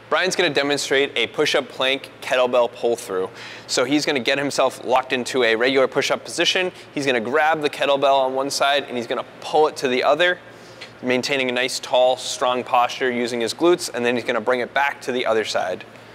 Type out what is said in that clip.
Brian's going to demonstrate a push-up plank kettlebell pull-through. So he's going to get himself locked into a regular push-up position. He's going to grab the kettlebell on one side and he's going to pull it to the other, maintaining a nice, tall, strong posture using his glutes, and then he's going to bring it back to the other side.